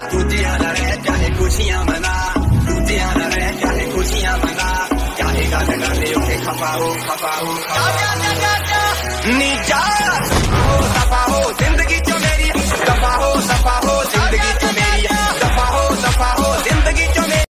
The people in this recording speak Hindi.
तू ध्यान रहे चाहे खुशियां मना, तू ध्यान रहे चाहे खुशियां मना, चाहे गाने गाने उसे खपाओ खपाओ खपाओ।